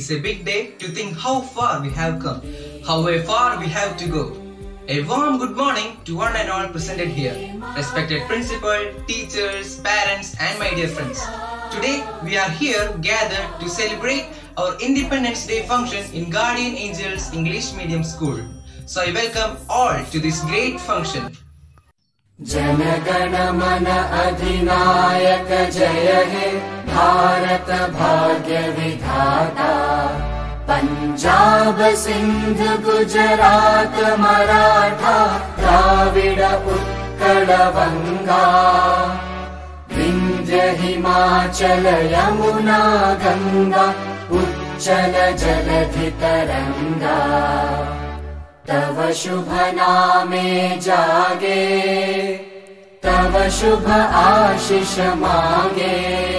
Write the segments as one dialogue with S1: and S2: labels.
S1: is a big day to think how far we have come, how far we have to go. A warm good morning to one and all presented here, respected principal, teachers, parents and my dear friends. Today we are here gathered to celebrate our Independence Day function in Guardian Angels English Medium School. So I welcome all to this great function.
S2: जनगण मन अधिनायक जय हे भारत भाग्य विधाता पंजाब सिंध गुजरात मराठा द्राविड उत्कल बंगा विंध्य हिमाचल यमुना गंगा उच्चल जलधि तरंगा तव शुभ नामे जागे तव शुभ आशीष मांगे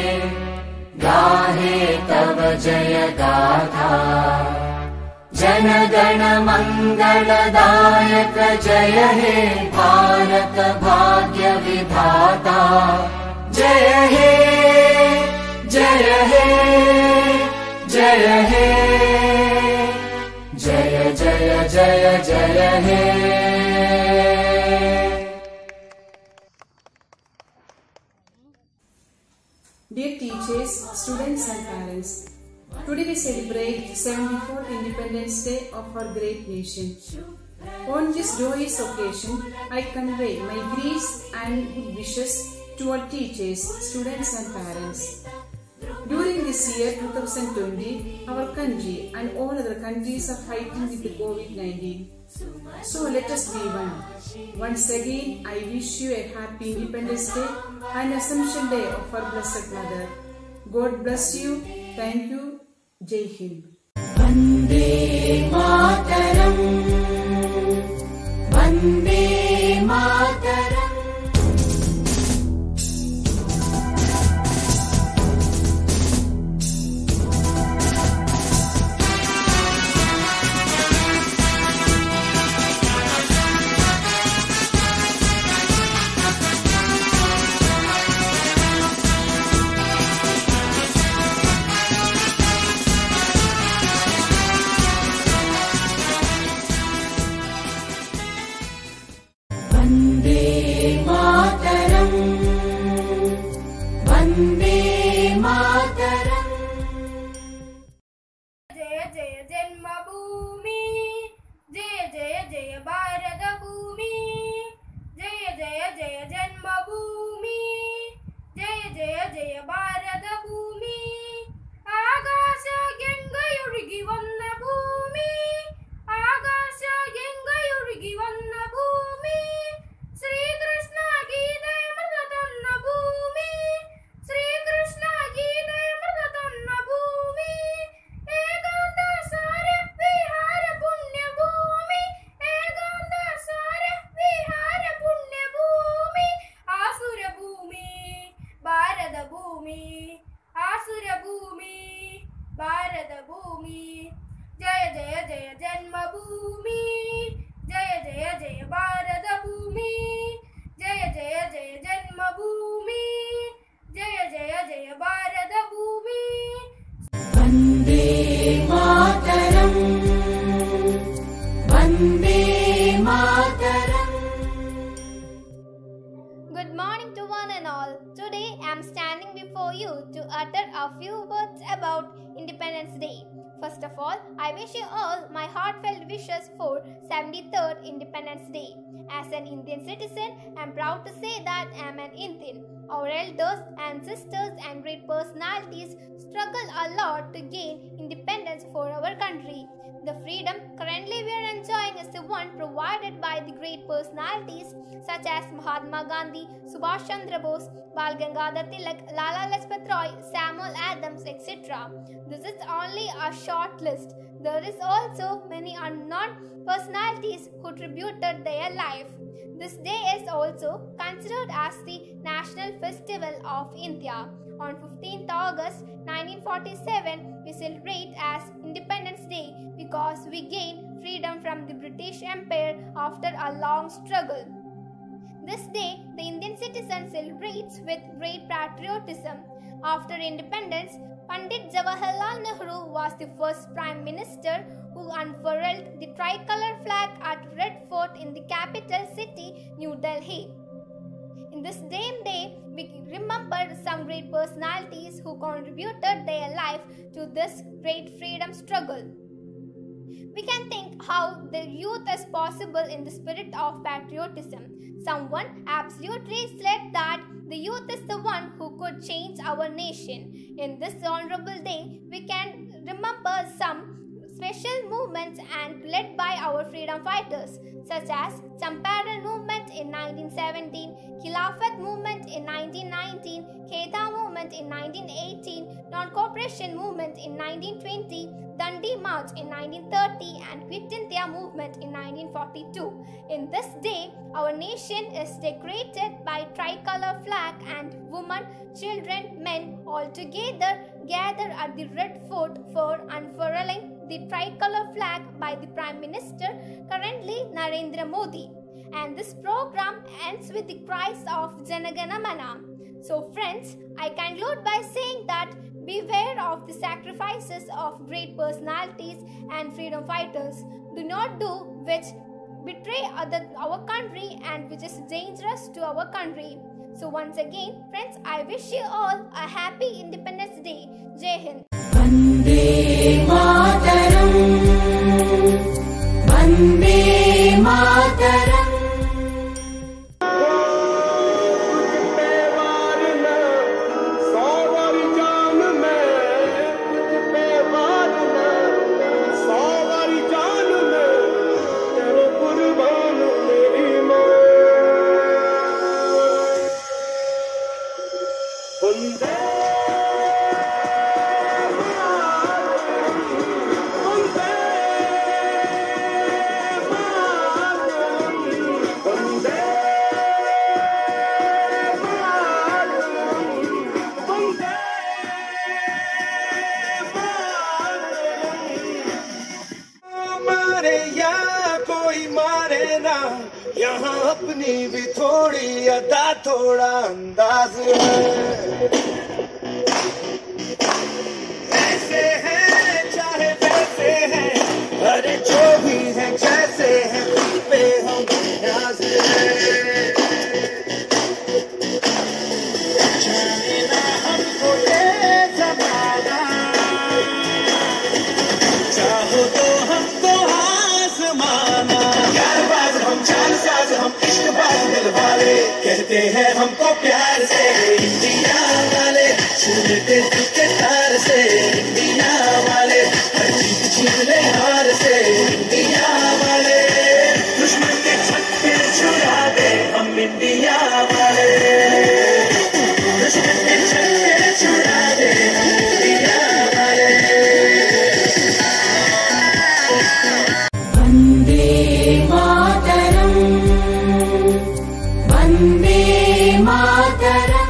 S2: गाहे तव जय गाथा जन गण मंगलदायक जय हे भारत भाग्य विधाता जय हे जय हे जय हे जय जय जय जय हे
S3: Dear teachers, students and parents, today we celebrate 74th Independence Day of our great nation. On this joyous occasion, I convey my greetings and good wishes to all teachers, students and parents. During this year 2020, our country and all other countries are fighting with the COVID-19. So let us be one. Once again, I wish you a happy Independence Day and Assumption Day of our Blessed Mother. God bless you. Thank you. Jai Hind.
S2: Vande Mataram Vande Mataram
S4: Good morning to one and all. Today I am standing before you to utter a few words about Independence Day. First of all, I wish you all my heartfelt wishes for 73rd Independence Day. As an Indian citizen, I am proud to say that I am an Indian. Our elders, ancestors and great personalities struggled a lot to gain independence for our country. The freedom currently we are enjoying is the one provided by the great personalities such as Mahatma Gandhi, Subhash Chandra Bose, Bal Gangadhar Tilak, Lala Lajpat Roy, Samuel Adams, etc. This is only a short list. There is also many unknown personalities who tributed their life. This day is also considered as the National Festival of India. On 15th August 1947, we celebrate as Independence Day because we gained freedom from the British Empire after a long struggle. This day, the Indian citizen celebrates with great patriotism. After independence, Pandit Jawaharlal Nehru was the first Prime Minister who unfurled the tricolour flag at Red Fort in the capital city, New Delhi. In this same day, we remember some great personalities who contributed their life to this great freedom struggle. We can think how the youth is possible in the spirit of patriotism. Someone absolutely said that the youth is the one who could change our nation. In this honorable day, we can remember some special movements and led by our freedom fighters, such as Champaran movement in 1917, Khilafat movement in 1919, Kheda movement in 1918, Non-Cooperation movement in 1920, Dandi March in 1930 and Quit India movement in 1942. In this day, our nation is decorated by tricolour flag and women, children, men all together gather at the Red Fort for unfurling the tricolour flag by the Prime Minister, currently Narendra Modi. And this program ends with the cries of Jana Gana Mana. So friends, I conclude by saying that beware of the sacrifices of great personalities and freedom fighters. Do not do which betray our country and which is dangerous to our country. So once again, friends, I wish you all a happy Independence Day. Jai Hind.
S2: Vande Mataram, Vande Mataram.
S5: यहाँ अपनी भी थोड़ी अदा थोड़ा अंदाज है, ऐसे हैं चाहे वैसे हैं, अरे जो भी हैं जैसे हैं खुद पे हम न्याज है। जाने ना हमको ये ज़माना, चाहो तो हमको आज़माना। यारबाज़ हम चालसाज़ हम इश्क़बाज़ दिलवाले, कहते हैं हमको प्यार से इंडिया वाले, छूटे दिल के तार से इंडिया वाले, हर जीत छीन ले हार से इंडिया वाले, दुश्मन के छक्के छुड़ा दे हम इंडिया वाले, दुश्मन के छक्के छुड़ा दे हम इंडिया वाले।
S2: Vande Mataram, Vande Mataram.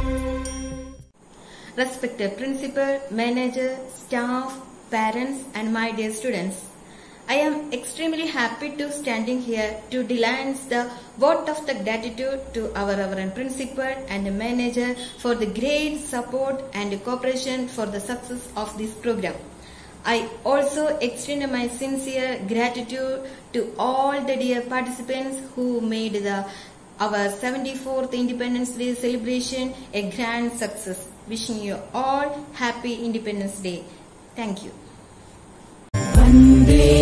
S6: Respected principal, manager, staff, parents and my dear students, I am extremely happy to standing here to denounce the vote of the gratitude to our reverend principal and the manager for the great support and cooperation for the success of this program. I also extend my sincere gratitude to all the dear participants who made our 74th Independence Day celebration a grand success. Wishing you all happy Independence Day. Thank you.
S2: Vande